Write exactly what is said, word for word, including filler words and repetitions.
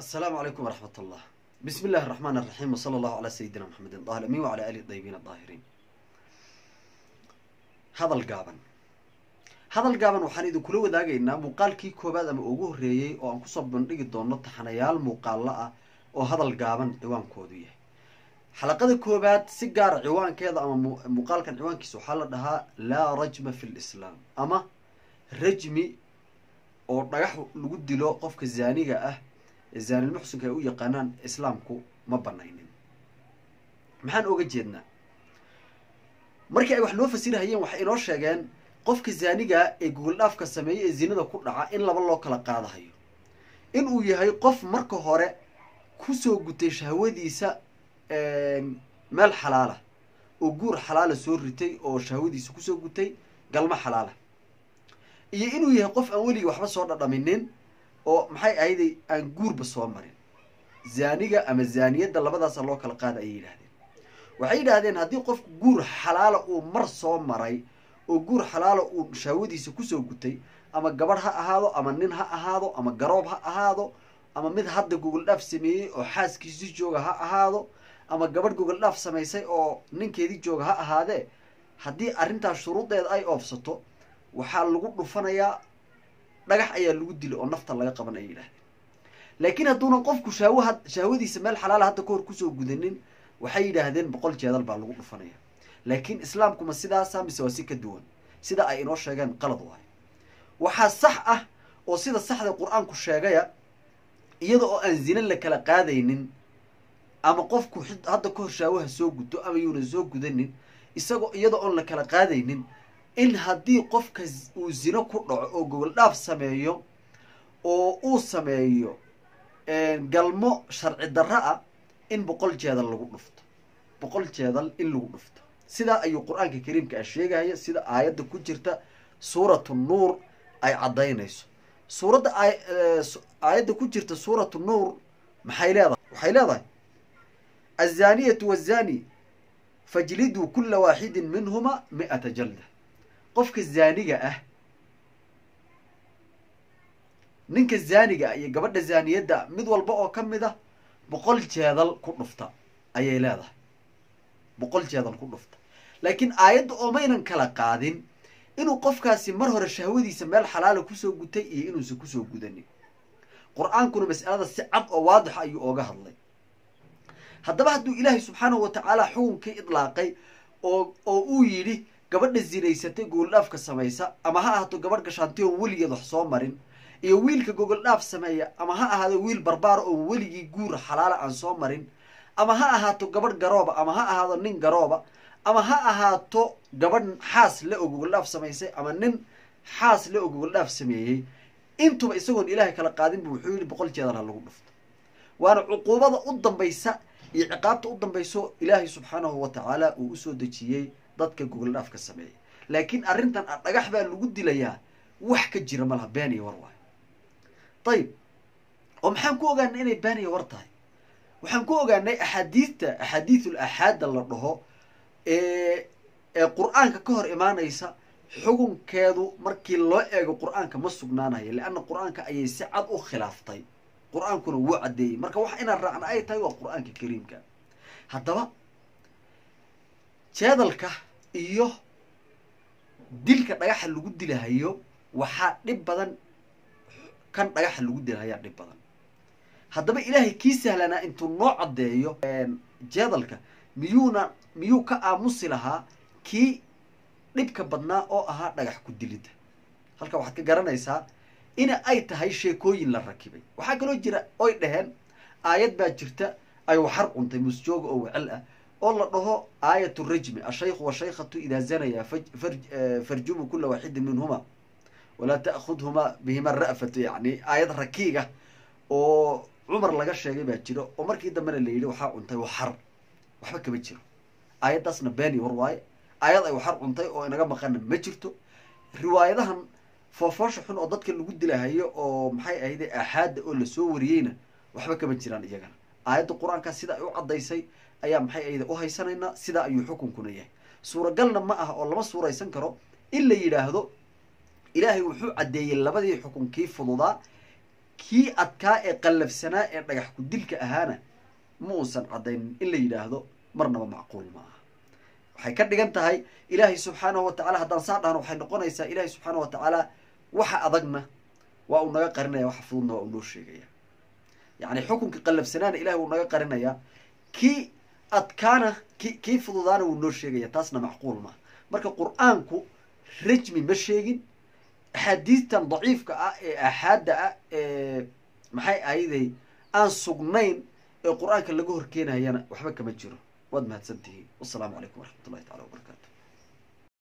السلام عليكم ورحمة الله. بسم الله الرحمن الرحيم، وصلى الله على سيدنا محمد طه الأمين وعلى آله الطيبين الطاهرين. هذا القابن هذا القابن waxaan idin kula wadaagaynaa muuqaalkii koobaad ama ugu horeeyay oo aan ku soo bandhigi doono taxanayaal muuqaal ah oo hadal gaaban ciwaankoodu yahay. xalaqada koobaad si gaar ah ciwaankeeda ama muuqaalkan ciwaankiisa waxa la dhahaa la rajma fil islam ama rajmi oo dhagax lagu dilo qofka zaaniga ah zaani muxsinka ay u yaqaanaan islaamku ma banaynin. maxaan oga jeednaa markii ay wax loo fasirayeen waxa inoo sheegeen qofka zaaniga ee gogol dhaafka sameeyay ee zinada ku dhaca in laba loo kala qaadayo, in uu yahay qof marka hore ku soo gutay shahwadiisa meel xalaala oo guur xalaala soo ritay oo shahwadiisa ku soo gutay galma xalaala, iyo inuu yahay qof aan weli waxba soo dhadhaminin oo maxay ahayd aan guurba soo marin. zaaniga ama zaaniyada labadaas loo kala qaad ay yiraahdeen. waxay yiraahdeen haddii qof guur xalaala uu mar soo maray oo guur xalaala uu shahwadiisa ku soo gutay, ama gabadh ha ahaado ama nin ha ahaado ama garoob ha ahaado ama mid hadda gogol dhaaf sameeyay oo xaaskiisa jooga ha ahaado ama gabadh gogol dhaaf samaysay oo ninkeedii jooga ha ahaadee, haddii arrintaas shuruudeed ay oofsato waxaa lagu dhufanayaa dhagax ayaa lagu dilo oo nafta laga qaban ay yiraahdeen. laakiin hadduuna qofku shahwad shahwadiisa meel xalaala hadda ka hor kusoo gudanin waxay yidhaahdeen boqol jeedal baa lagu dhufanaya. laakiin islaamku ma sidaasa mise waa si ka duwan? sida ay inoo sheegeen qalad waayo. waxaa sax ah oo sida saxda qur-aanku sheegaya, iyada oo aan zina la kala qaadaynin ama qofku hadda ka hor shahwaha soo guto ama yuuna soo gudanin, isagoo iyada oon la kala qaadaynin, in haddii qofka uu zino ku dhaco oo gogol dhaaf sameeyo oo uu sameeyo galmo sharci darro ah in boqol jeedal lagu dhufto boqol jeedal in lagu dhufto. sidaa ayuu qur-aanka kariimka ah sheegaya, sida aayadda ku jirta suuratu nuur ay caddaynayso. suuradda aayadda ku jirta suuratu nuur maxay leedahay? waxay leedahay azaniyatu wazani fajliduu kula waaxidin minhuma mi'ata jalda. qofka zaaniga ah, ninka zaaniga iyo gabadha zaaniyadda mid walba oo ka mid ah boqol jeedal ku dhufta ayay leedahay, boqol jeedal ku dhufta. laakiin aayadda oo maynan kala qaadin inuu qofkaasi mar hore shahwadiisa meel xalaala kusoo gutay iyo inuusan kusoo gudanin. qur-aankuna mas'alada si cad oo waadix ayuu ooga hadlay. haddaba hadduu ilaahay subxaanahu watacaala xukunkii idlaaqay oo oo uu yidhi gabadha zinaysatay gogol dhaafka samaysa, ama ha ahaato gabadh gashaantay oo weligeed wax soo marin, iyo wiilka gogol dhaaf sameeya, ama ha ahaado wiil barbaar oo weligii guur xalaala aan soo marin, ama ha ahaato gabadh garooba, ama ha ahaado nin garooba, ama ha ahaato gabadh xaas le oo gogol dhaaf samaysay, ama nin xaas le oo gogol dhaaf sameeyey, intuba isagoon ilaahay kala qaadin bu wuxuu yidhi boqol jeedal ha lagu dhufto. waana cuquubada u dambaysa iyo ciqaabta u dambayso ilaahay subxaanahu watacaala uu usoo dejiyey dadka gogol dhaafka sameeyay. laakiin arrintan dhagax baa lagu dilayaa wax ka jira malaha, been iyo war waayo. ayib, oo maxaan ku ogaanay inay been iyo war tahay? waxaan ku ogaanay axaadiidta axaadiidul axaada la dhaho ee ee qur-aanka ka hor imaanaysa, xukunkeedu markii loo eego qur-aanka ma sugnaanayo, leanna qur-aanka ayay si cad u khilaaftay. qur-aankuna wuu caddeeyey. marka wax inaan raacna ay tahay waa qur-aanka kariimka. haddaba jeedalka iyo dilka dhagaxa lagu dilahayo waxaa dhib badan kan dhagaxa lagu dilahayaa dhib badan. haddaba ilaahay kii sahlanaa intuu noo caddeeyo jeedalka miyuuna miyuu ka aamusi lahaa kii dhibka badnaa oo ahaa dhagax ku dilidda? halka waxaad ka garanaysaa ina ay tahay sheekooyin la rakibay. waxaa kaloo jira oy dhaheen aayad baa jirta ay waxar cuntay musjooga oo wecel ah oo la dhaho aayatu rajmi, ashaykhu washaykhatu idaa zanaya farjumu kula waaxidin minhuma walaa ta'khudhuma bihima ra'fatu. yacni aayad rakiiga oo cumar laga sheegay baa jiro oo markii dambena la yidhi waxaa cuntay waxar, waxba kama jiro. aayaddaasna beeni war waaye. aayad ay waxar cuntay oo inaga maqana ma jirto. riwaayadahan foofoosha xun oo dadka lagu dilahayo oo maxay ahayde aaxaada oo lasoo wariyeyna waxba kama jiraan iyagana. aayadda qur-aanka sida ay u caddaysay ayaa maxay ahayde u haysanaynaa, sidaa ayuu xukunkuna yahay. suuragalna ma aha oo lama suuraysan karo in la yidhaahdo ilaahay wuxuu caddeeyey labadii xukunkii fududaa kii adkaa ee qallafsanaa ee dhagax ku dilka ahaana ma uusan caddaynin in la yidhaahdo marnaba macquul ma aha. waxay ka dhigan tahay ilaahay subxaanahu wa tacaala haddaan saa dhahno waxay noqonaysaa ilaahay subxaanahu wa tacaala waxa adagna waa uu naga qarinaya, waxa fududna waa uu noo sheegaya. yacni xukunka qallafsanaana ilahay wuu naga qarinayaa, kii adkaana ki kii fududaana wuu noo sheegaya. taasna macquul maaha. marka qur-aanku rajmi ma sheegin. axaadiistan daciifka ah ee aaxaadda ah ee maxay ahayday aan sugnayn ee qur-aanka laga horkeenayana waxba kama jiro. waad mahadsantihiin. wassalaamu calaykum waraxmat ullahi tacala wabarakaatu.